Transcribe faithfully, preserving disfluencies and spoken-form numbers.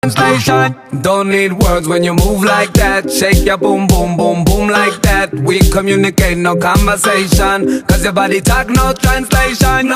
Translation. Don't need words when you move like that. Shake your boom, boom, boom, boom like that. We communicate, no conversation. Cause your body talk, no translation.